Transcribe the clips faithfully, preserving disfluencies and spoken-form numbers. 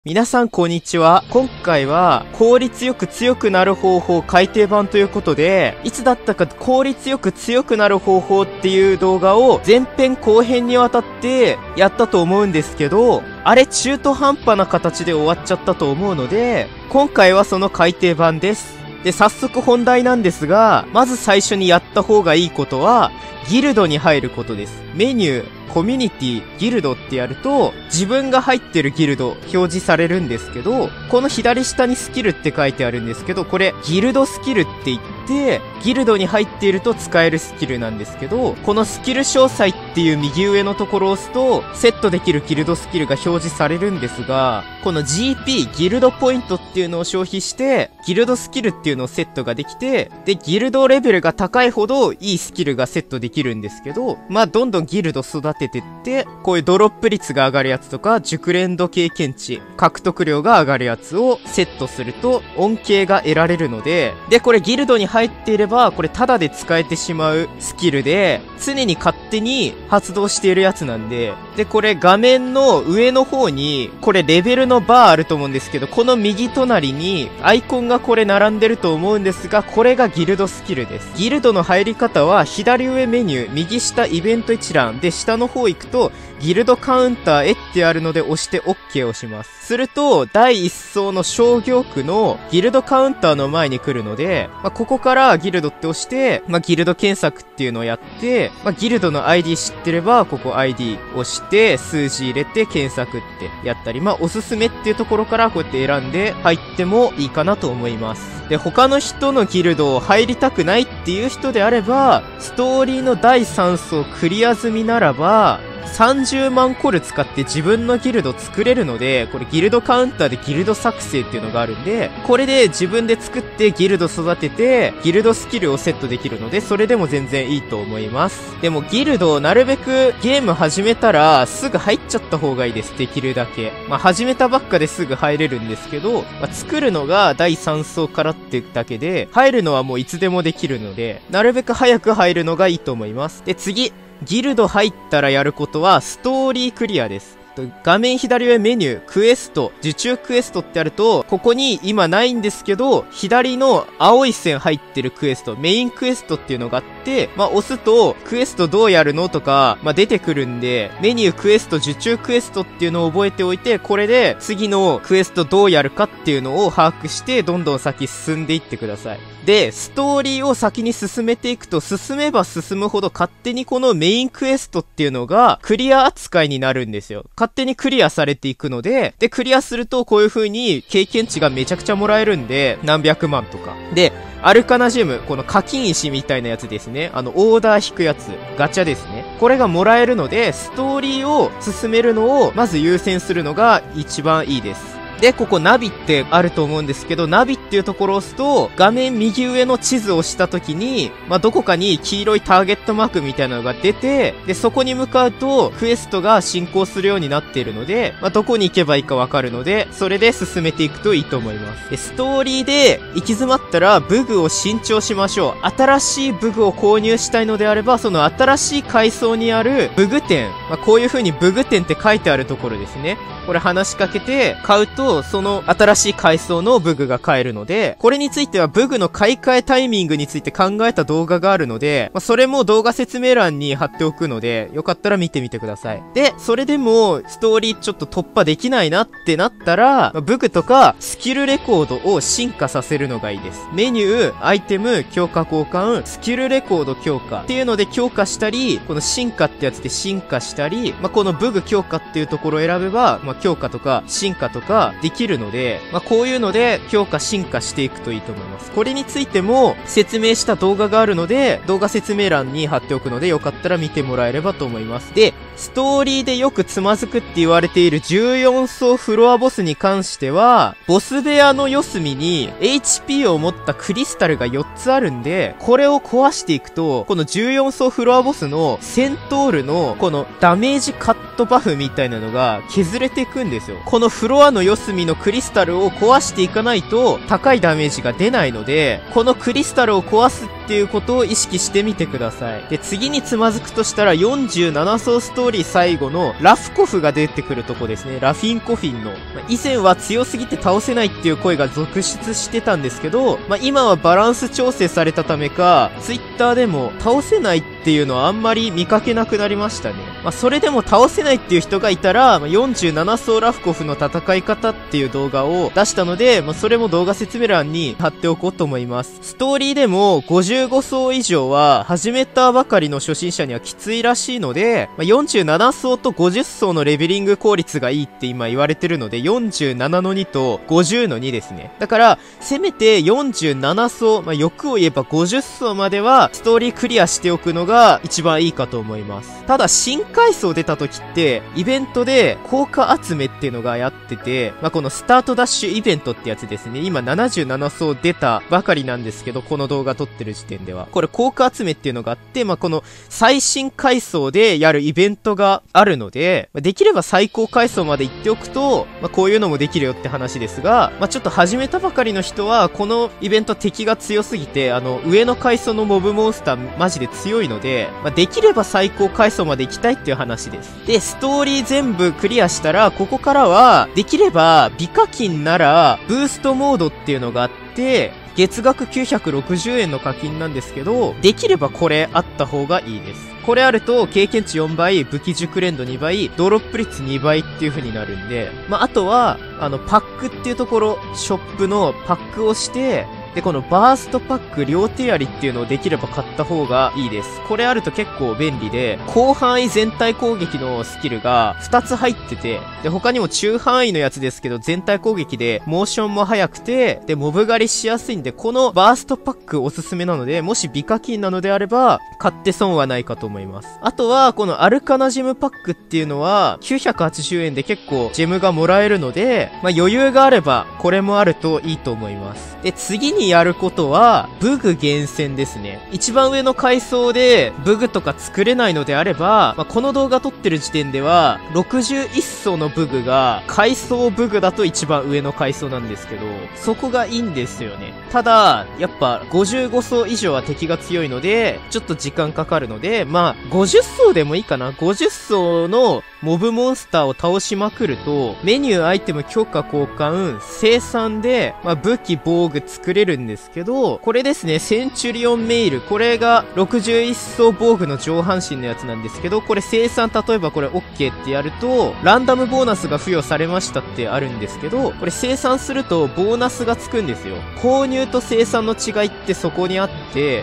皆さんこんにちは。今回は効率よく強くなる方法改訂版ということで、いつだったか効率よく強くなる方法っていう動画を前編後編にわたってやったと思うんですけど、あれ中途半端な形で終わっちゃったと思うので、今回はその改訂版です。で、早速本題なんですが、まず最初にやった方がいいことは、ギルドに入ることです。メニュー、コミュニティ、ギルドってやると、自分が入ってるギルド表示されるんですけど、この左下にスキルって書いてあるんですけど、これギルドスキルって言って、ギルドに入っていると使えるスキルなんですけど、このスキル詳細っていう右上のところを押すと、セットできるギルドスキルが表示されるんですが、この ジーピー、ギルドポイントっていうのを消費して、ギルドスキルっていうのをセットができて、で、ギルドレベルが高いほどいいスキルがセットできるんですけど、まあ、どんどんギルド育ててって、こういうドロップ率が上がるやつとか、熟練度経験値、獲得量が上がるやつをセットすると、恩恵が得られるので、で、これギルドに入っていれば、これタダで使えてしまうスキルで、常に勝手に発動しているやつなんで、で、これ画面の上の方に、これレベルのバーあると思うんですけど、この右隣にアイコンがこれ並んでると思うんですが、これがギルドスキルです。ギルドの入り方は、左上メニュー、右下イベント一覧で、下の方行くと、ギルドカウンターへってあるので押して OK をします。すると、第一層の商業区のギルドカウンターの前に来るので、まあ、ここからギルドって押して、まあ、ギルド検索っていうのをやって、まあ、ギルドの アイディー 知ってれば、ここ アイディー 押して、数字入れて検索ってやったり、まあ、おすすめっていうところからこうやって選んで入ってもいいかなと思います。で、他の人のギルドを入りたくないっていう人であれば、ストーリーのだいさん層クリア済みならば、さんじゅうまんコル使って自分のギルド作れるので、これギルドカウンターでギルド作成っていうのがあるんで、これで自分で作ってギルド育てて、ギルドスキルをセットできるので、それでも全然いいと思います。でもギルドをなるべくゲーム始めたらすぐ入っちゃった方がいいです。できるだけ。まあ始めたばっかですぐ入れるんですけど、まあ、作るのがだいさん層からってだけで、入るのはもういつでもできるので、なるべく早く入るのがいいと思います。で、次。ギルド入ったらやることは、ストーリークリアです。画面左上メニュー、クエスト、受注クエストってあると、ここに今ないんですけど、左の青い線入ってるクエスト、メインクエストっていうのがあって、まあ、押すと、クエストどうやるのとか、まあ、出てくるんで、メニュークエスト、受注クエストっていうのを覚えておいて、これで次のクエストどうやるかっていうのを把握して、どんどん先進んでいってください。で、ストーリーを先に進めていくと、進めば進むほど勝手にこのメインクエストっていうのが、クリア扱いになるんですよ。勝手にクリアされていくので、で、クリアするとこういう風に経験値がめちゃくちゃもらえるんで、何百万とか。で、アルカナジウム、この課金石みたいなやつですね。あの、オーダー引くやつ、ガチャですね。これがもらえるので、ストーリーを進めるのを、まず優先するのが一番いいです。で、ここナビってあると思うんですけど、ナビっていうところを押すと、画面右上の地図を押した時に、まあ、どこかに黄色いターゲットマークみたいなのが出て、で、そこに向かうと、クエストが進行するようになっているので、まあ、どこに行けばいいかわかるので、それで進めていくといいと思います。で、ストーリーで行き詰まったら、ブグを新調しましょう。新しいブグを購入したいのであれば、その新しい階層にあるブグ店、まあ、こういう風にブグ店って書いてあるところですね。これ話しかけて買うと、その新しい階層のブグが買えるので、これについてはブグの買い替えタイミングについて考えた動画があるので、まあ、それも動画説明欄に貼っておくので、よかったら見てみてください。で、それでもストーリーちょっと突破できないなってなったら、まあ、ブグとかスキルレコードを進化させるのがいいです。メニュー、アイテム、強化交換、スキルレコード強化っていうので強化したり、この進化ってやつで進化したり、まあ、このブグ強化っていうところを選べば、まあ、強化とか進化とかできるので、まあ、こういうので強化進化していくといいと思います。これについても説明した動画があるので、動画説明欄に貼っておくので、よかったら見てもらえればと思います。で、ストーリーでよくつまずくって言われているじゅうよん層フロアボスに関しては、ボス部屋の四隅に エイチピー を持ったクリスタルがよっつあるんで、これを壊していくと、このじゅうよん層フロアボスのセントールのこのダメージカットバフみたいなのが削れていくんですよ。このフロアの四隅のクリスタルを壊していかないと高いダメージが出ないので、このクリスタルを壊すっていうことを意識してみてください。で、次につまずくとしたらよんじゅうなな層ストトーリー最後のラフコフが出てくるとこですね。ラフィンコフィンの。まあ、以前は強すぎて倒せないっていう声が続出してたんですけど、まあ、今はバランス調整されたためか、ツイッターでも倒せないっていうのはあんまり見かけなくなりましたね。まあ、それでも倒せないっていう人がいたら、まあ、よんじゅうなな層ラフコフの戦い方っていう動画を出したので、まあ、それも動画説明欄に貼っておこうと思います。ストーリーでもごじゅうご層以上は始めたばかりの初心者にはきついらしいので、まあ、よんじゅうなな層とごじゅっ層のレベリング効率がいいって今言われてるので、よんじゅうななのにとごじゅうのにですね。だから、せめてよんじゅうなな層、まあ、欲を言えばごじゅっ層まではストーリークリアしておくのが一番いいかと思います。ただ、新階層出た時って、イベントで効果集めっていうのがやってて、まあ、このスタートダッシュイベントってやつですね。今ななじゅうなな層出たばかりなんですけど、この動画撮ってる時点では。これ効果集めっていうのがあって、まあ、この最新階層でやるイベントがあるので、まあ、できれば最高階層まで行っておくと、まあ、こういうのもできるよって話ですが、まあ、ちょっと始めたばかりの人は、このイベント敵が強すぎて、あの、上の階層のモブモンスターマジで強いので、まあ、できれば最高階層まで行きたいっていう話です。で、ストーリー全部クリアしたら、ここからは、できれば、美課金なら、ブーストモードっていうのがあって、月額きゅうひゃくろくじゅうえんの課金なんですけど、できればこれあった方がいいです。これあると、経験値よんばい、武器熟練度にばい、ドロップ率にばいっていう風になるんで、まあ、あとは、あの、パックっていうところ、ショップのパックをして、で、このバーストパック両手槍っていうのをできれば買った方がいいです。これあると結構便利で、広範囲全体攻撃のスキルがふたつ入ってて、で、他にも中範囲のやつですけど、全体攻撃でモーションも速くて、で、モブ狩りしやすいんで、このバーストパックおすすめなので、もし美課金なのであれば、買って損はないかと思います。あとは、このアルカナジェムパックっていうのは、きゅうひゃくはちじゅうえんで結構ジェムがもらえるので、まあ、余裕があれば、これもあるといいと思います。で、次にやることは、武具厳選ですね。一番上の階層で、武具とか作れないのであれば、まあ、この動画撮ってる時点では、ろくじゅういっ層の武具が、階層武具だと一番上の階層なんですけど、そこがいいんですよね。ただ、やっぱ、ごじゅうご層以上は敵が強いので、ちょっと時間かかるので、まあ、ごじゅっ層でもいいかな。ごじゅっ層のモブモンスターを倒しまくると、メニュー、アイテム、強化、交換、生産で、まあ、武器、防具作れるんですけど、これですね、センチュリオンメイル。これがろくじゅういっ層防具の上半身のやつなんですけど、これ生産、例えばこれ OK ってやると、ランダムボーナスが付与されましたってあるんですけど、これ生産するとボーナスがつくんですよ。購入と生産の違いってそこにあって、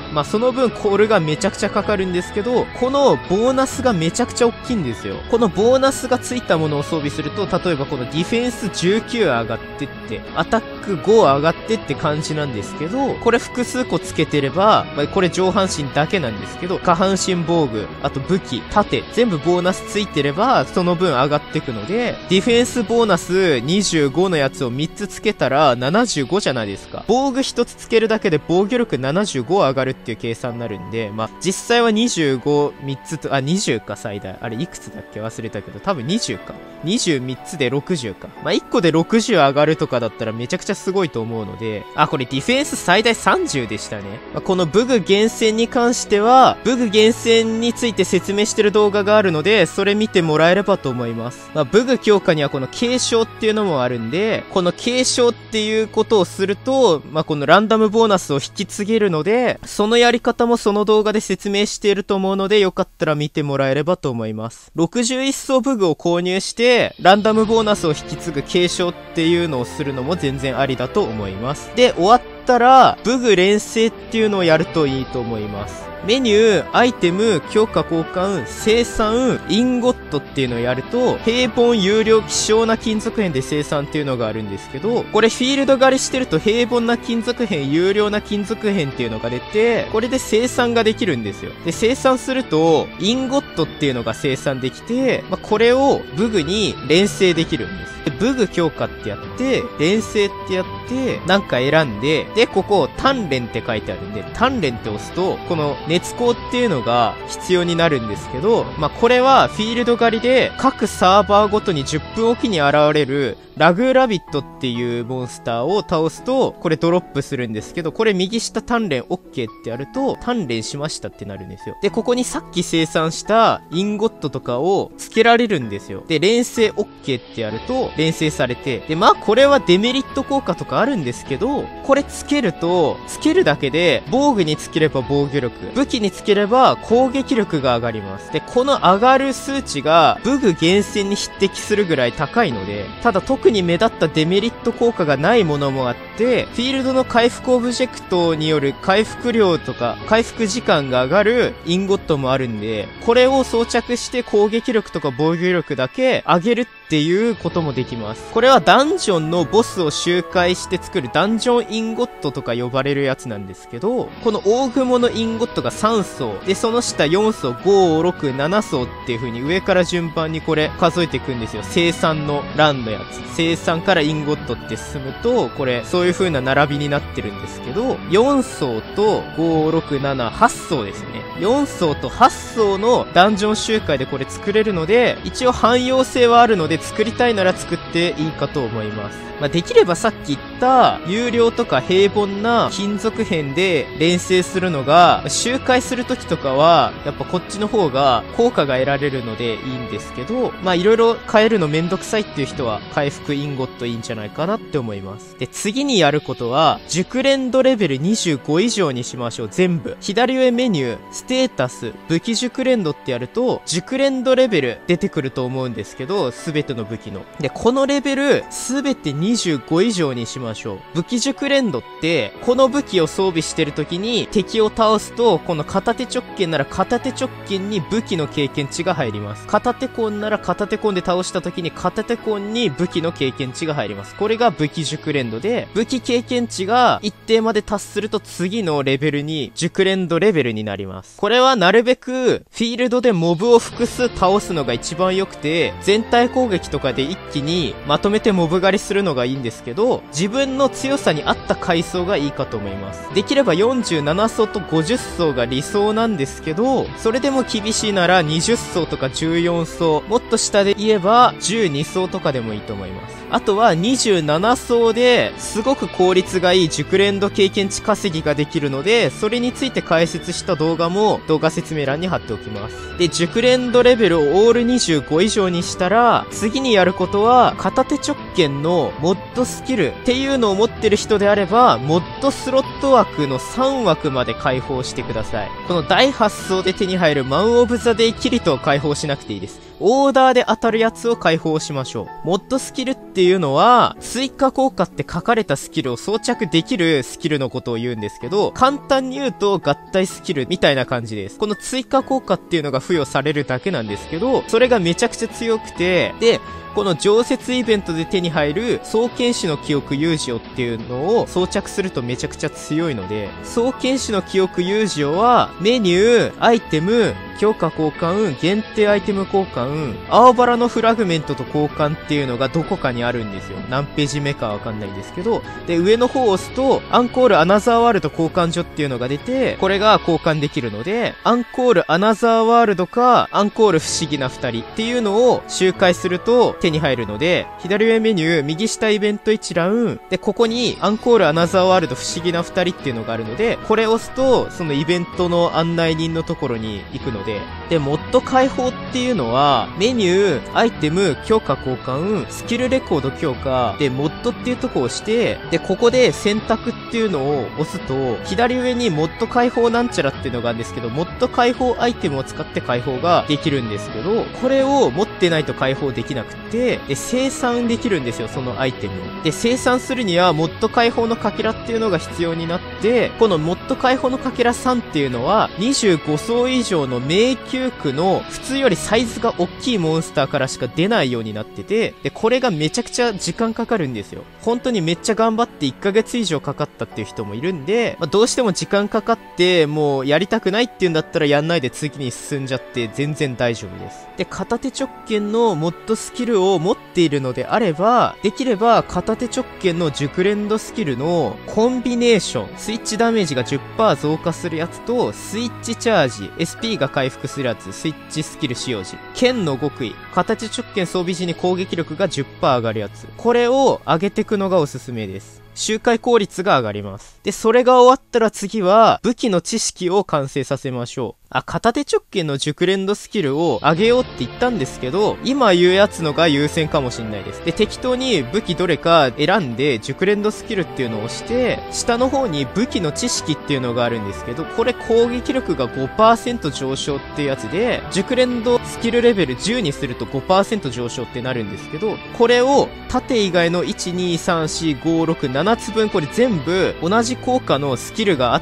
まあその分コールがめちゃくちゃかかるんですけど、このボーナスがめちゃくちゃ大きいんですよ。このボーナスがついたものを装備すると、例えばこのディフェンスじゅうきゅう上がってって、アタックご上がってって感じなんですけど、これ複数個つけてれば、まあ、これ上半身だけなんですけど、下半身防具、あと武器、盾、全部ボーナスついてれば、その分上がってくので、ディフェンスボーナスにじゅうごのやつをみっつつけたらななじゅうごじゃないですか。防具ひとつつけるだけで防御力ななじゅうご上がるっていう計算になるんで、まあ、実際はにじゅうご、みっつと、あ、にじゅうか最大。あれいくつだっけ忘れたけど、多分にじゅうか。にじゅうみっつでろくじゅうか。まあ、いっこでろくじゅう上がるとかだったらめちゃくちゃすごいと思うので、あ、これディフェンス最大さんじゅうでしたね。まあ、この武具厳選に関しては、武具厳選について説明してる動画があるので、それ見てもらえればと思います。まあ、武具強化にはこの継承っていうのもあるんで、この継承っていうことをすると、まあ、このランダムボーナスを引き継げるので、そのやり方もその動画で説明していると思うので、よかったら見てもらえればと思います。ろくじゅういっ層武具を購入して、ランダムボーナスを引き継ぐ継承っていうのをするのも全然ありだと思います。で、終わったら、武具連成っていうのをやるといいと思います。メニュー、アイテム、強化交換、生産、インゴットっていうのをやると、平凡有料希少な金属片で生産っていうのがあるんですけど、これフィールド狩りしてると平凡な金属片、有料な金属片っていうのが出て、これで生産ができるんですよ。で、生産すると、インゴットっていうのが生産できて、まあ、これを武具に連成できるんです。で武具強化ってやって、連星ってやって、なんか選んで、で、ここ、鍛錬って書いてあるんで、鍛錬って押すと、この熱光っていうのが必要になるんですけど、まあ、これはフィールド狩りで、各サーバーごとにじゅっぷんおきに現れる、ラグーラビットっていうモンスターを倒すと、これドロップするんですけど、これ右下鍛錬 OK ってやると、鍛錬しましたってなるんですよ。で、ここにさっき生産したインゴットとかを付けられるんですよ。で、連星 OK ってやると、連星されて、で、まあこれはデメリット効果とかあるんですけど、これ付けると、付けるだけで、防具に付ければ防御力、武器に付ければ攻撃力が上がります。で、この上がる数値が、武具厳選に匹敵するぐらい高いので、ただ特に目立ったデメリット効果がないものもあって、フィールドの回復オブジェクトによる回復量とか、回復時間が上がるインゴットもあるんで、これを装着して攻撃力とか防御力だけ上げるっていうこともできます。これはダンジョンのボスを周回して作るダンジョンインゴットとか呼ばれるやつなんですけど、この大雲のインゴットがさん層、で、その下よん層、ご、ろく、なな層っていう風に上から順番にこれ数えていくんですよ。生産の欄のやつ。生産からインゴットって進むと、これ、そういう風な並びになってるんですけど、よん層とご、ろく、なな、はち層ですね。よん層とはち層のダンジョン周回でこれ作れるので、一応汎用性はあるので作りたいなら作っていいかと思います。まあ、できればさっき言った有料とか平凡な金属片で連成するのが周回するときとかはやっぱこっちの方が効果が得られるのでいいんですけど、まあいろいろ変えるのめんどくさいっていう人は回復インゴットいいんじゃないかなって思います。で、次にやることは熟練度レベルにじゅうご以上にしましょう。全部。左上メニュー、ステータス、武器熟練度ってやると熟練度レベル出てくると思うんですけど、すべての武器の。で、このレベルすべてにじゅうご以上にしましょう。武器熟練度って、この武器を装備してる時に敵を倒すと、この片手直剣なら片手直剣に武器の経験値が入ります。片手コンなら片手コンで倒した時に片手コンに武器の経験値が入ります。これが武器熟練度で、武器経験値が一定まで達すると次のレベルに熟練度レベルになります。これはなるべくフィールドでモブを複数倒すのが一番良くて、全体攻撃とかで一気にまとめてモブ狩りするのがいいんですけど、自分の強さに合った階層がいいかと思います。できればよんじゅうなな層とごじゅっ層が理想なんですけど、それでも厳しいならにじゅっ層とかじゅうよん層、もっと下で言えばじゅうに層とかでもいいと思います。あとはにじゅうなな層ですごく効率がいい熟練度経験値稼ぎができるので、それについて解説した動画も動画説明欄に貼っておきます。で、熟練度レベルをオールにじゅうご以上にしたら、次にやることは片手直剣のモッドスキルっていうのを持ってる人であれば、モッドスロット枠のさん枠まで解放してください。このだいはち層で手に入るマンオブザデイキリトを解放しなくていいです。オーダーで当たるやつを解放しましょう。モッドスキルっていうのは、追加効果って書かれたスキルを装着できるスキルのことを言うんですけど、簡単に言うと合体スキルみたいな感じです。この追加効果っていうのが付与されるだけなんですけど、それがめちゃくちゃ強くて、で、この常設イベントで手に入る双剣士の記憶有事をっていうのを装着するとめちゃくちゃ強いので、双剣士の記憶有事をはメニュー、アイテム、強化交換、限定アイテム交換、青バラのフラグメントと交換っていうのがどこかにあるんですよ。何ページ目かわかんないんですけど、で、上の方を押すと、アンコールアナザーワールド交換所っていうのが出て、これが交換できるので、アンコールアナザーワールドか、アンコール不思議な二人っていうのを周回すると手に入るので、左上メニュー、右下イベント一覧、で、ここにアンコールアナザーワールド不思議な二人っていうのがあるので、これを押すと、そのイベントの案内人のところに行くので、で、モッド解放っていうのは、メニュー、アイテム、強化交換、スキルレコード強化、で、モッドっていうとこを押して、で、ここで選択っていうのを押すと、左上にモッド解放なんちゃらっていうのがあるんですけど、モッド解放アイテムを使って解放ができるんですけど、これを持ってないと解放できなくて、で、生産できるんですよ、そのアイテムを。で、生産するには、モッド解放のかけらっていうのが必要になって、このモッド解放のかけらさんっていうのは、にじゅうご層以上の迷宮区の普通よりサイズが大きいモンスターからしか出ないようになってて、で、これがめちゃくちゃ時間かかるんですよ。本当にめっちゃ頑張っていっかげつ以上かかったっていう人もいるんで、まあ、どうしても時間かかって、もうやりたくないっていうんだったらやんないで次に進んじゃって全然大丈夫です。で、片手直剣のモッドスキルルを持っているのであれば、できれば片手直剣の熟練度スキルのコンビネーション、スイッチダメージが じゅっパーセント 増加するやつと、スイッチチャージ、エスピー が回復するやつ、スイッチスキル使用時、剣の極意、片手直剣装備時に攻撃力が じゅっパーセント 上がるやつ。これを上げていくのがおすすめです。周回効率が上がります。で、それが終わったら次は、武器の知識を完成させましょう。あ、片手直剣の熟練度スキルを上げようって言ったんですけど、今言うやつのが優先かもしんないです。で、適当に武器どれか選んで、熟練度スキルっていうのを押して、下の方に武器の知識っていうのがあるんですけど、これ攻撃力が ごパーセント 上昇っていうやつで、熟練度スキルレベルじゅうにすると ごパーセント 上昇ってなるんですけど、これを縦以外のいち、に、さん、し、ご、ろく、ななつぶんこれ全部同じ効果のスキルがあって、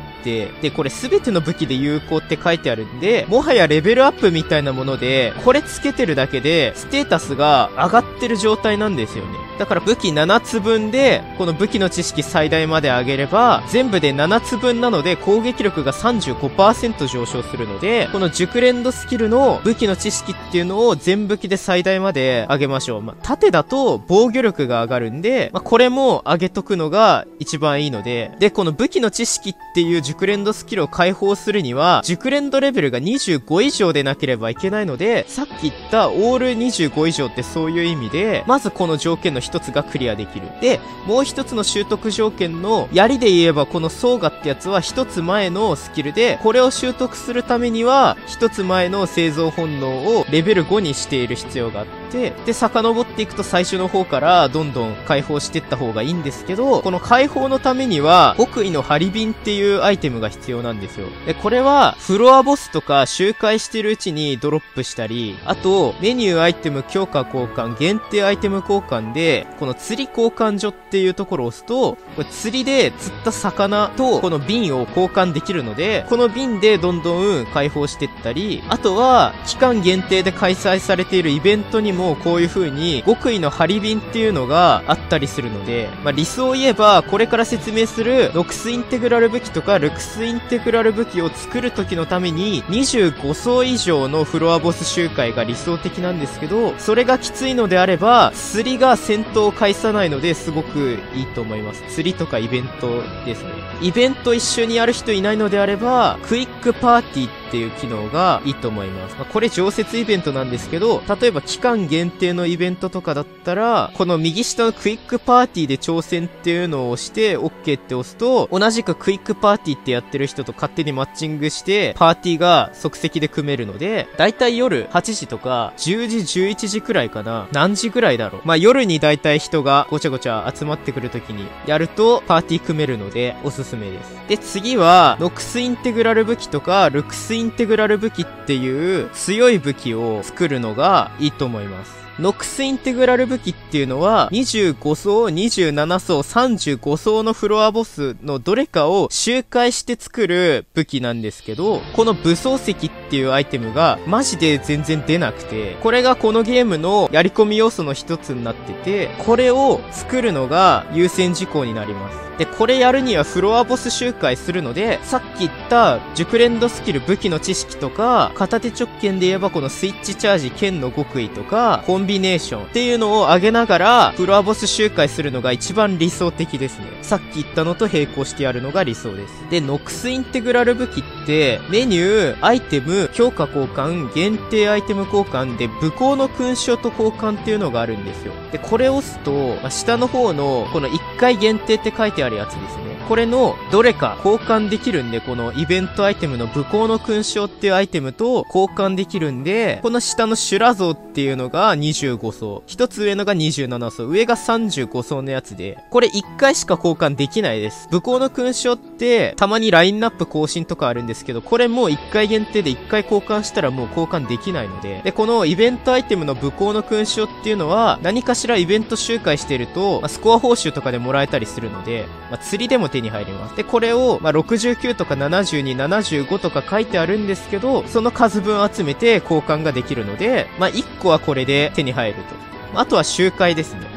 で、これすべての武器で有効って書いてあるんで、もはやレベルアップみたいなもので、これつけてるだけで、ステータスが上がってる状態なんですよね。だから武器ななつぶんで、この武器の知識最大まで上げれば、全部でななつぶんなので攻撃力が さんじゅうごパーセント 上昇するので、この熟練度スキルの武器の知識っていうのを全武器で最大まで上げましょう。まあ、縦だと防御力が上がるんで、まあ、これも上げとくのが一番いいので、で、この武器の知識っていう熟練度スキルを解放するには、熟練度レベルがにじゅうご以上でなければいけないので、さっき言ったオールにじゅうご以上ってそういう意味で、まずこの条件の一つがクリアできる。で、もう一つの習得条件の槍で言えばこのソーガってやつは一つ前のスキルで、これを習得するためには、一つ前の製造本能をレベルごにしている必要があって、で、遡っていくと最初の方からどんどん解放していった方がいいんですけど、この解放のためには、極意のハリビンっていうアイテムが必要なんですよ。で、これは、フロアボスとか周回してるうちにドロップしたり、あと、メニューアイテム強化交換、限定アイテム交換で、この釣り交換所っていうところを押すと、これ釣りで釣った魚とこの瓶を交換できるので、この瓶でどんどん解放していったり、あとは、期間限定で開催されているイベントにもこういう風に、極意のハリビンっていうのがあったりするので、まあ、理想を言えば、これから説明する、ノクスインテグラル武器とか、ルクスインテグラル武器を作る時のために、にじゅうご層以上のフロアボス周回が理想的なんですけど、それがきついのであれば、釣りが戦闘を介さないのですごくいいと思います。釣りとかイベントですね。イベント一緒にやる人いないのであれば、クイックパーティーっていう機能がいいと思います。まあ、これ常設イベントなんですけど、例えば期間限定のイベントとかだったら、この右下のクイックパーティーで挑戦っていうのを押して OK って押すと、同じくクイックパーティーってやってる人と勝手にマッチングして、パーティーが即席で組めるので、だいたい夜はちじとかじゅうじじゅういちじくらいかな。何時くらいだろう。まあ、夜にだいたい人がごちゃごちゃ集まってくるときにやるとパーティー組めるのでおすすめです。で、次は、ノクスインテグラル武器とか、ルクスインテグラル武器っていう強い武器を作るのがいいと思います。ノクスインテグラル武器っていうのは、にじゅうご層、にじゅうなな層、さんじゅうご層のフロアボスのどれかを周回して作る武器なんですけど、この武装石っていうアイテムがマジで全然出なくて、これがこのゲームのやり込み要素の一つになってて、これを作るのが優先事項になります。で、これやるにはフロアボス周回するので、さっき言った熟練度スキル武器の知識とか、片手直剣で言えばこのスイッチチャージ剣の極意とか、コンビネーションっていうのを上げながら、フロアボス周回するのが一番理想的ですね。さっき言ったのと並行してやるのが理想です。で、ノクスインテグラル武器って、メニュー、アイテム、強化交換、限定アイテム交換で、武功の勲章と交換っていうのがあるんですよ。で、これを押すと、まあ、下の方の、このいっかい限定って書いてあるやつですね。これのどれか交換できるんで、このイベントアイテムの武功の勲章っていうアイテムと交換できるんで、この下の修羅像っていうのがにじゅうご層、一つ上のがにじゅうなな層、上がさんじゅうご層のやつで、これいっかいしか交換できないです。武功の勲章ってたまにラインナップ更新とかあるんですけど、これもういっかい限定でいっかい交換したらもう交換できないので、で、このイベントアイテムの武功の勲章っていうのは何かしらイベント周回してると、まあ、スコア報酬とかでもらえたりするので、まあ、釣りでも手に入ります。で、これを、まあ、ろくじゅうきゅうとかななじゅうに、ななじゅうごとか書いてあるんですけど、その数分集めて交換ができるので、まあ、いっこはこれで手に入ると。あとは周回ですね。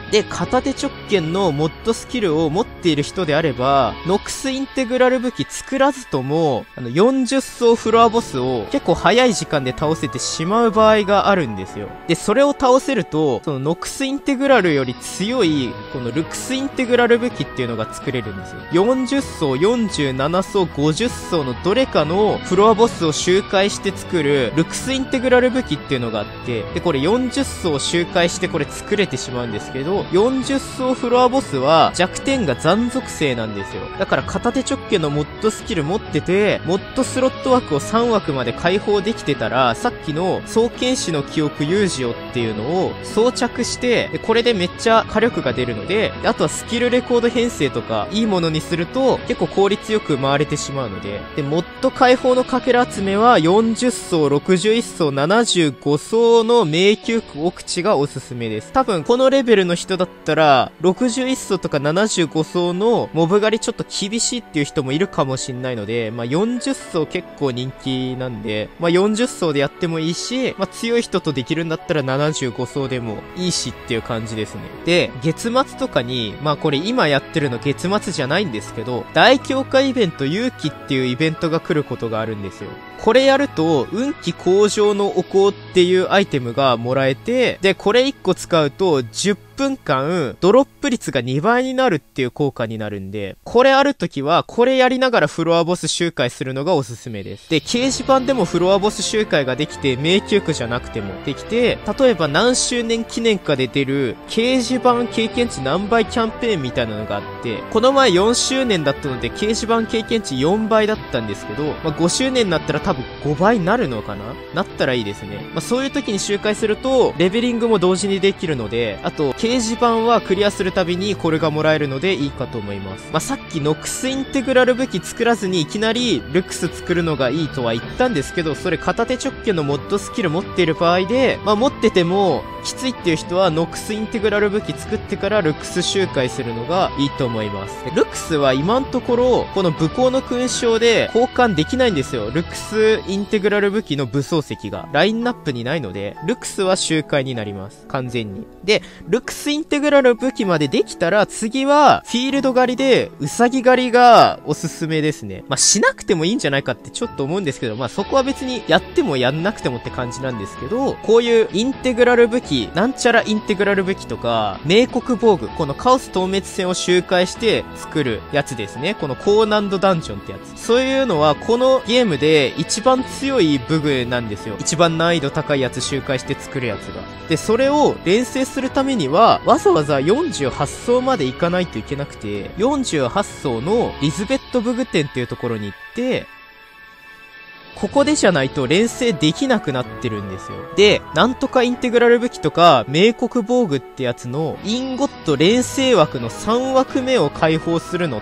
で、片手直剣のモッドスキルを持っている人であれば、ノックスインテグラル武器作らずとも、あの、よんじゅっ層フロアボスを結構早い時間で倒せてしまう場合があるんですよ。で、それを倒せると、そのノックスインテグラルより強い、このルクスインテグラル武器っていうのが作れるんですよ。よんじゅっ層、よんじゅうなな層、ごじゅっ層のどれかのフロアボスを周回して作る、ルクスインテグラル武器っていうのがあって、で、これよんじゅっ層周回してこれ作れてしまうんですけど、よんじゅっ層フロアボスは弱点が残属性なんですよ。だから片手直剣のモッドスキル持ってて、モッドスロット枠をさん枠まで開放できてたら、さっきの双剣士の記憶有事をっていうのを装着して、で、これでめっちゃ火力が出るので、であとはスキルレコード編成とかいいものにすると結構効率よく回れてしまうので、で、モッド開放のかけら集めはよんじゅっ層、ろくじゅういち層、ななじゅうご層の迷宮区奥地がおすすめです。多分このレベルの人だったら、ろくじゅういち層とかななじゅうご層のモブ狩りちょっと厳しいっていう人もいるかもしんないので、まあ、よんじゅっ層結構人気なんで、まあ、よんじゅっ層でやってもいいし、まあ、強い人とできるんだったらななじゅうご層でもいいしっていう感じですね。で、月末とかに、まあこれ今やってるの月末じゃないんですけど、大強化イベント勇気っていうイベントが来ることがあるんですよ。これやると、運気向上のお香っていうアイテムがもらえて、で、これいっこ使うと、じゅっぷんかん、ドロップ率がにばいになるっていう効果になるんで、これあるときは、これやりながらフロアボス周回するのがおすすめです。で、掲示板でもフロアボス周回ができて、迷宮区じゃなくてもできて、例えば何周年記念かで出る、掲示板経験値何倍キャンペーンみたいなのがあって、この前よんしゅうねんだったので、掲示板経験値よんばいだったんですけど、まあ、ごしゅうねんになったら多分ごばいになるのかななったらいいですね。まあ、そういう時に周回すると、レベリングも同時にできるので、あと、掲示板はクリアするたびにこれがもらえるのでいいかと思います。まあ、さっきノックスインテグラル武器作らずにいきなりルクス作るのがいいとは言ったんですけど、それ片手直剣のモッドスキル持っている場合で、まあ、持っててもきついっていう人はノックスインテグラル武器作ってからルクス周回するのがいいと思います。ルクスは今のところ、この武功の勲章で交換できないんですよ。ルクスインテグラル武器の武装石がラインナップにないので、ルクスは周回になります。完全に。で、ルクスインテグラル武器までできたら、次はフィールド狩りでウサギ狩りがおすすめですね。まあ、しなくてもいいんじゃないかってちょっと思うんですけど、まあ、そこは別にやってもやんなくてもって感じなんですけど、こういうインテグラル武器、なんちゃらインテグラル武器とか、冥黒防具、このカオス透滅戦を周回して作るやつですね。この高難度ダンジョンってやつ。そういうのは、このゲームで一番強い武具なんですよ。一番難易度高いやつ周回して作るやつが。で、それを錬成するためには、わざわざよんじゅうはち層まで行かないといけなくて、よんじゅうはち層のリズベット武具店っていうところに行って、ここでじゃないと錬成できなくなってるんですよ。で、なんとかインテグラル武器とか、冥黒防具ってやつの、インゴット錬成枠のさん枠目を開放するのって、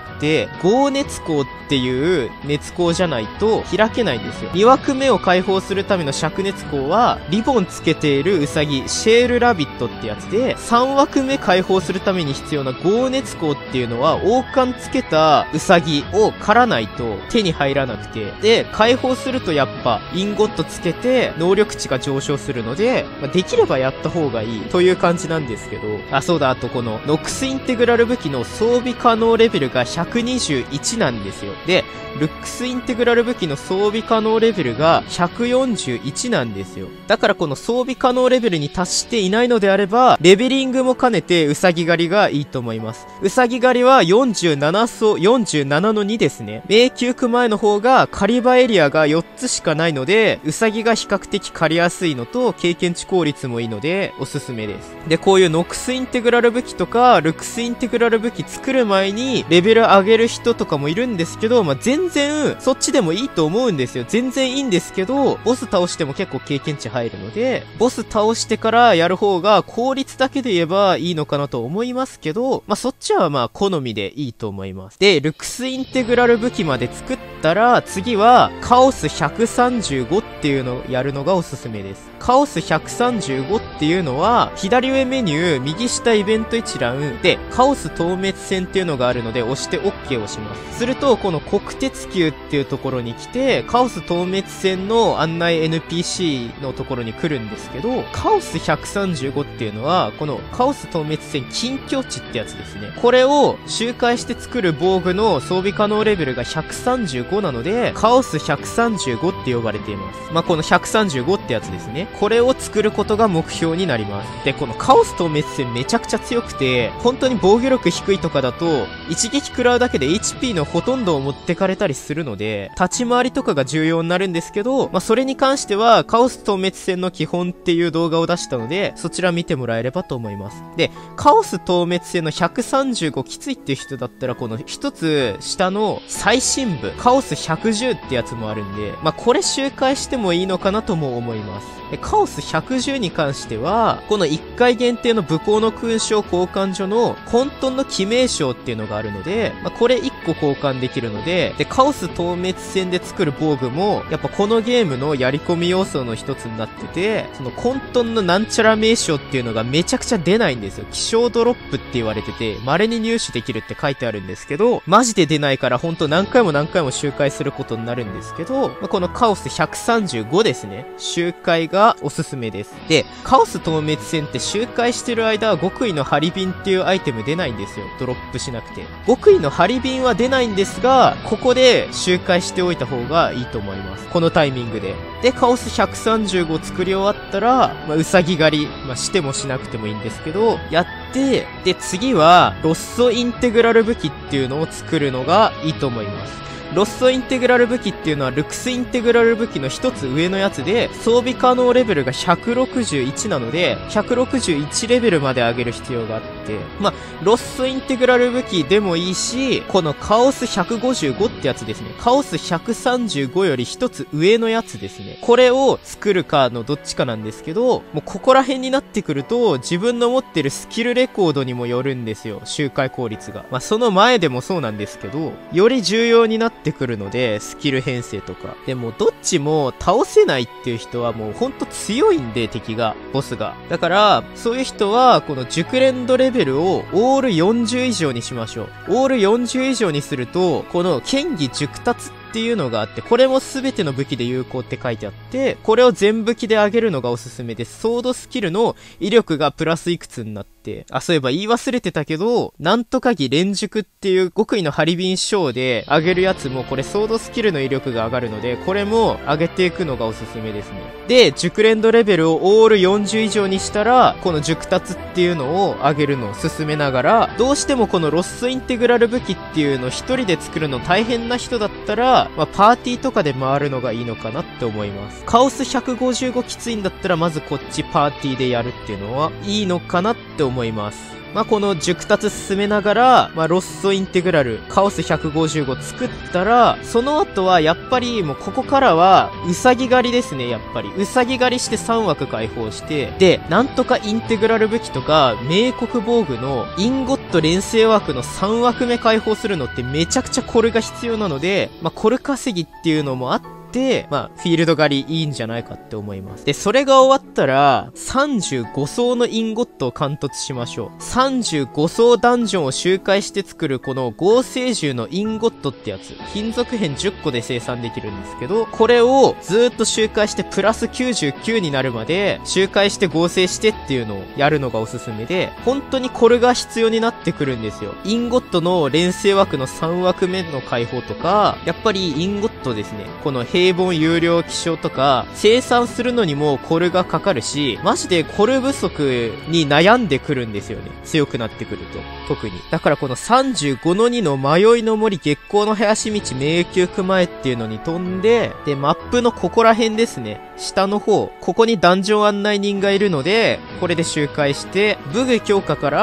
豪熱光っていう熱光じゃないと開けないんですよ。に枠目を開放するための灼熱光は、リボンつけているウサギ、シェールラビットってやつで、さん枠目開放するために必要な豪熱光っていうのは、王冠つけたウサギを狩らないと手に入らなくて、で、開放するとやっぱインゴットつけて能力値が上昇するので、まあ、できればやった方がいいという感じなんですけど、あ、そうだ、あとこのノックスインテグラル武器の装備可能レベルがひゃくにじゅういちなんですよ。で、ルックスインテグラル武器の装備可能レベルがひゃくよんじゅういちなんですよ。だからこの装備可能レベルに達していないのであれば、レベリングも兼ねてウサギ狩りがいいと思います。ウサギ狩りはよんじゅうなな層、よんじゅうななのにですね。迷宮区前の方が狩り場エリアがよっつしかないので、ウサギが比較的狩りやすいのと、経験値効率もいいので、おすすめです。で、こういうノクスインテグラル武器とか、ルクスインテグラル武器作る前に、レベル上げる人とかもいるんですけど、まあ、全然、そっちでもいいと思うんですよ。全然いいんですけど、ボス倒しても結構経験値入るので、ボス倒してからやる方が効率だけで言えばいいのかなと思いますけど、まあ、そっちはまあ、好みでいいと思います。で、ルクスインテグラル武器まで作ったら、次は、カオスひゃくさんじゅうごっていうのをやるのがおすすめです。 カオスひゃくさんじゅうごっていうのは、左上メニュー、右下イベント一覧で、カオス透滅線っていうのがあるので、押して OK をします。すると、この国鉄球っていうところに来て、カオス透滅線の案内 エヌピーシー のところに来るんですけど、カオスひゃくさんじゅうごっていうのは、このカオス透滅線近境値ってやつですね。これを周回して作る防具の装備可能レベルがひゃくさんじゅうごなので、カオスひゃくさんじゅうごって呼ばれています。まあ、このひゃくさんじゅうごってやつですね。これを作ることが目標になります。で、このカオス透滅線めちゃくちゃ強くて、本当に防御力低いとかだと、一撃食らうだけで エイチピー のほとんどを持ってかれたりするので、立ち回りとかが重要になるんですけど、まあ、それに関しては、カオス透滅線の基本っていう動画を出したので、そちら見てもらえればと思います。で、カオス透滅線のひゃくさんじゅうごきついっていう人だったら、この一つ下の最深部、カオスひゃくじゅうってやつもあるんで、まあ、これ周回してもいいのかなとも思います。で、カオスひゃくじゅうに関しては、このいっかい限定の武功の勲章交換所の混沌の記名章っていうのがあるので、まあ、これいっこ交換できるので、で、カオス透滅線で作る防具も、やっぱこのゲームのやり込み要素の一つになってて、その混沌のなんちゃら名称っていうのがめちゃくちゃ出ないんですよ。希少ドロップって言われてて、稀に入手できるって書いてあるんですけど、マジで出ないからほんと何回も何回も周回することになるんですけど、まあ、このカオスひゃくさんじゅうごですね。周回がおすすめです。で、カオス透滅線って周回してる間は極意のハリビンっていうアイテム出ないんですよ。ドロップしなくて。極意のハリビンは出ないんですが、ここで周回しておいた方がいいと思います。このタイミングで。で、カオスひゃくさんじゅうご作り終わったら、まあ、うさぎ狩り、まあ、してもしなくてもいいんですけど、やって、で、次は、ロッソインテグラル武器っていうのを作るのがいいと思います。ロッソインテグラル武器っていうのはルクスインテグラル武器の一つ上のやつで、装備可能レベルがひゃくろくじゅういちなので、ひゃくろくじゅういちレベルまで上げる必要があって、まあ、ロッソインテグラル武器でもいいし、このカオスひゃくごじゅうごってやつですね。カオスひゃくさんじゅうごより一つ上のやつですね。これを作るかのどっちかなんですけど、もうここら辺になってくると、自分の持ってるスキルレコードにもよるんですよ。周回効率が。まあ、その前でもそうなんですけど、より重要になってってくるので、スキル編成とか。でも、どっちも倒せないっていう人はもうほんと強いんで、敵が、ボスが。だから、そういう人は、この熟練度レベルをオールよんじゅう以上にしましょう。オールよんじゅう以上にすると、この剣技熟達っていうのがあって、これも全ての武器で有効って書いてあって、これを全武器で上げるのがおすすめです。ソードスキルの威力がプラスいくつになって、あ、そういえば言い忘れてたけど、なんとか技連熟っていう極意のハリビン章で上げるやつも、これソードスキルの威力が上がるので、これも上げていくのがおすすめですね。で、熟練度レベルをオールよんじゅう以上にしたら、この熟達っていうのを上げるのを進めながら、どうしてもこのロッソインテグラル武器っていうのを一人で作るの大変な人だったら、まあ、パーティーとかで回るのがいいのかなって思います。カオスひゃくごじゅうごきついんだったら、まずこっちパーティーでやるっていうのはいいのかなって思います。まあ、この熟達進めながら、まあ、ロッソインテグラル、カオスひゃくごじゅうご作ったら、その後はやっぱりもうここからは、ウサギ狩りですね、やっぱり。ウサギ狩りしてさん枠解放して、で、なんとかインテグラル武器とか、冥国防具のインゴット連成枠のさん枠目解放するのってめちゃくちゃコルが必要なので、まあ、コル稼ぎっていうのもあって、で、まあ、フィールド狩りいいんじゃないかって思います。で、それが終わったら、さんじゅうご層のインゴットを貫突しましょう。さんじゅうご層ダンジョンを周回して作るこの合成銃のインゴットってやつ。金属片じゅっこで生産できるんですけど、これをずーっと周回してプラスきゅうじゅうきゅうになるまで、周回して合成してっていうのをやるのがおすすめで、本当にこれが必要になってくるんですよ。インゴットの連成枠のさん枠目の解放とか、やっぱりインゴットですね。この平凡有料希少とか、生産するのにもコルがかかるし、マジでコル不足に悩んでくるんですよね。強くなってくると。特に。だからこのさんじゅうごのにの迷いの森月光の林道迷宮熊へっていうのに飛んで、で、マップのここら辺ですね。下の方。ここにダンジョン案内人がいるので、これで周回して、武具強化から、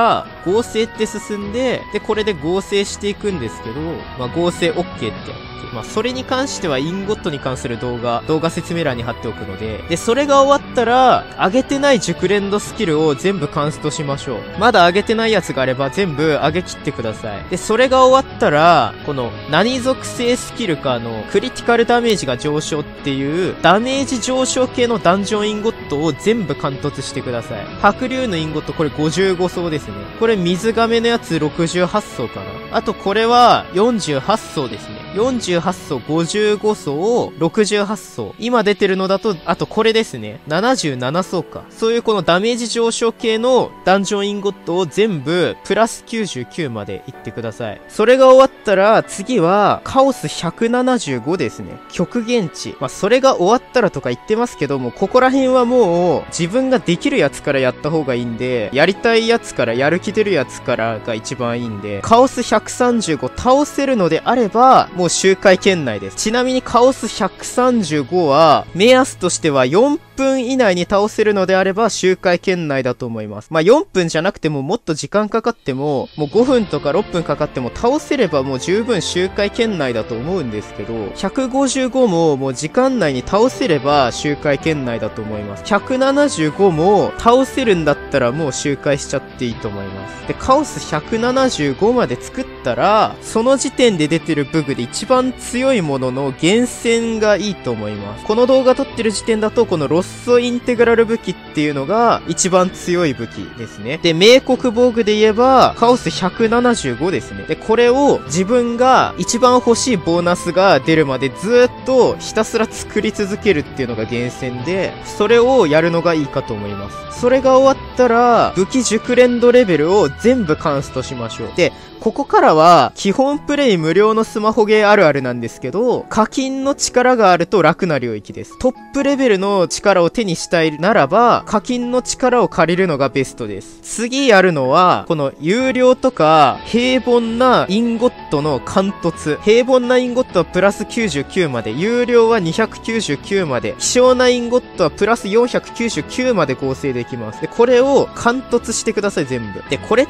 合成って進んで、で、これで合成していくんですけど、まあ、合成 OK ってやって、まあ、それに関してはインゴットに関する動画、動画説明欄に貼っておくので、で、それが終わったら、上げてない熟練度スキルを全部カンストしましょう。まだ上げてないやつがあれば全部上げ切ってください。で、それが終わったら、この何属性スキルかのクリティカルダメージが上昇っていうダメージ上昇系のダンジョンインゴットを全部貫突してください。白竜のインゴットこれごじゅうご層ですね。これ水亀のやつろくじゅうはち層かな。あとこれはよんじゅうはち層ですね。よんじゅうはち層、ごじゅうご層、ろくじゅうはち層。今出てるのだと、あとこれですね。ななじゅうなな層か。そういうこのダメージ上昇系のダンジョンインゴットを全部プラスきゅうじゅうきゅうまでいってください。それが終わったら次はカオスひゃくななじゅうごですね。極限値。まあ、それが終わったらとか言ってますけども、ここら辺はもう自分ができるやつからやった方がいいんで、やりたいやつからやる気出るやつからが一番いいんで、カオスひゃくさんじゅうご倒せるのであれば、もう周回圏内です。ちなみにカオスひゃくさんじゅうごは、目安としてはよんぷん以内に倒せるのであれば周回圏内だと思います。まあ、よんぷんじゃなくてももっと時間かかっても、もうごふんとかろっぷんかかっても倒せればもう十分周回圏内だと思うんですけど、ひゃくごじゅうごももう時間内に倒せれば周回圏内だと思います。ひゃくななじゅうごも倒せるんだったらもう周回しちゃっていいと思います。で、カオスひゃくななじゅうごまで作ったら、その時点で出てるブグで一番強いものの厳選がいいと思います。この動画撮ってる時点だとこのロッソインテグラル武器っていうのが一番強い武器ですね。で、冥国防具で言えばカオスひゃくななじゅうごですね。で、これを自分が一番欲しいボーナスが出るまでずーっとひたすら作り続けるっていうのが厳選で、それをやるのがいいかと思います。それが終わったら武器熟練度レベルを全部カンストしましょう。で、ここからは基本プレイ無料のスマホゲーあるあるなんですけど、課金の力があると楽な領域です。トップレベルの力を手にしたいならば、課金の力を借りるのがベストです。次やるのは、この有料とか平凡なインゴットの貫突。平凡なインゴットはプラスきゅうじゅうきゅうまで、有料はにひゃくきゅうじゅうきゅうまで、希少なインゴットはプラスよんひゃくきゅうじゅうきゅうまで合成できます。で、これを貫突してください、全部。で、これって、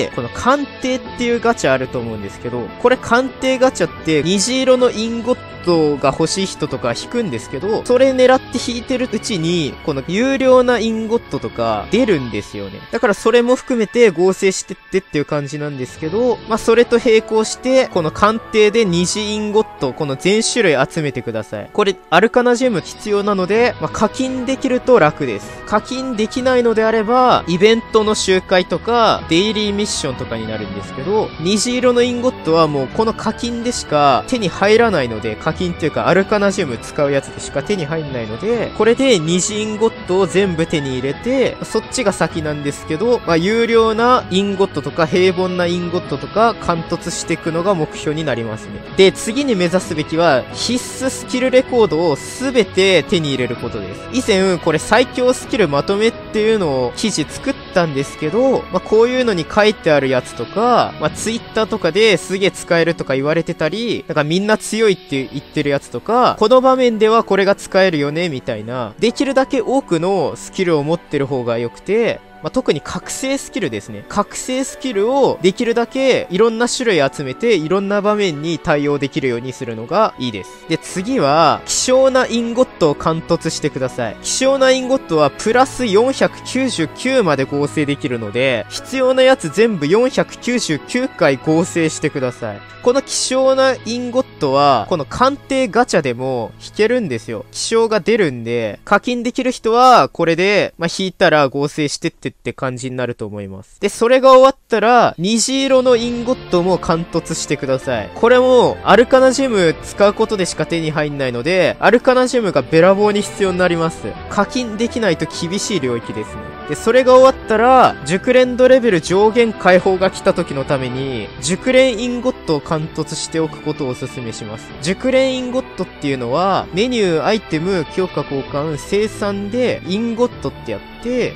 この鑑定っていうガチャあると思うんですけど、これ鑑定ガチャって虹色のインゴットが欲しい人とか引くんですけど、それ狙って引いてるうちに、この有料なインゴットとか出るんですよね。だからそれも含めて合成してってっていう感じなんですけど、まあそれと並行して、この鑑定で虹インゴット、この全種類集めてください。これ、アルカナジェム必要なので、まあ課金できると楽です。課金できないのであれば、イベントの周回とか、デイリーミッションとかになるんですけど、虹色のインゴットはもうこの課金でしか手に入らないので、課金っていうかアルカナジェム使うやつでしか手に入んないので、これで虹インゴットを全部手に入れて、そっちが先なんですけど、まあ有料なインゴットとか平凡なインゴットとか貫突していくのが目標になりますね。で、次に目指すべきは必須スキルレコードをすべて手に入れることです。以前これ最強スキルまとめっていうのを記事作ったんですけど、まあこういうのに書いてあるやつとか、まあツイッターとかですげえ使えるとか言われてたり、なんかみんな強いって言ってるやつとか、この場面ではこれが使えるよねみたいな、できるだけ多くのスキルを持ってる方が良くて、まあ、特に覚醒スキルですね。覚醒スキルをできるだけいろんな種類集めていろんな場面に対応できるようにするのがいいです。で、次は希少なインゴットを貫突してください。希少なインゴットはプラスよんひゃくきゅうじゅうきゅうまで合成できるので、必要なやつ全部よんひゃくきゅうじゅうきゅうかい合成してください。この希少なインゴットは、この鑑定ガチャでも引けるんですよ。希少が出るんで、課金できる人は、これで、まあ、引いたら合成してってって感じになると思います。で、それが終わったら、虹色のインゴットも貫突してください。これも、アルカナジェム使うことでしか手に入んないので、アルカナジェムがべらぼうに必要になります。課金できないと厳しい領域ですね。で、それが終わったら、熟練度レベル上限解放が来た時のために、熟練インゴットを貫突しておくことをお勧めします。熟練インゴットっていうのは、メニュー、アイテム、強化交換、生産で、インゴットってやって、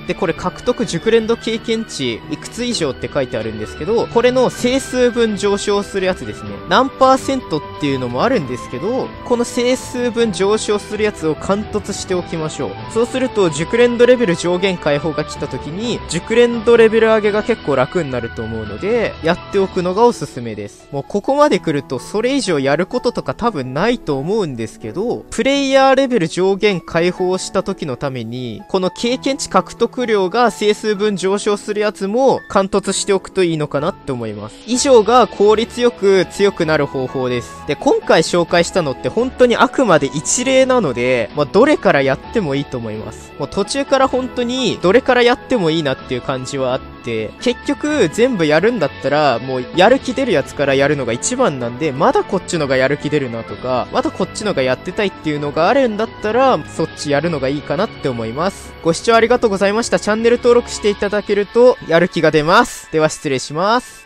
で、これ獲得熟練度経験値、いくつ以上って書いてあるんですけど、これの整数分上昇するやつですね。何パーセントっていうのもあるんですけど、この整数分上昇するやつを貫突しておきましょう。そうすると、熟練度レベル上限解放がか来た時に、熟練度レベル上げが結構楽になると思うので、やっておくのがおすすめです。もうここまで来ると、それ以上やることとか多分ないと思うんですけど、プレイヤーレベル上限解放した時のために、この経験値獲得量が整数分上昇するやつも、貫突しておくといいのかなって思います。以上が効率よく強くなる方法です。で、今回紹介したのって本当にあくまで一例なので、まあ、どれからやってもいいと思います。もう途中から本当にどれからやってもいいなっていう感じはあって、結局全部やるんだったら、もうやる気出るやつからやるのが一番なんで、まだこっちのがやる気出るなとか、まだこっちのがやってたいっていうのがあるんだったら、そっちやるのがいいかなって思います。ご視聴ありがとうございました。チャンネル登録していただけると、やる気が出ます。では失礼します。